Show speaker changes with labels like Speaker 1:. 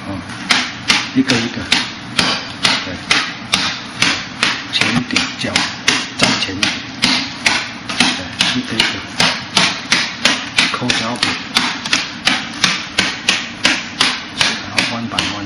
Speaker 1: 哦，一个一个，对，前一点，脚站前一点，对，一个一个，抠脚板，然后弯板弯。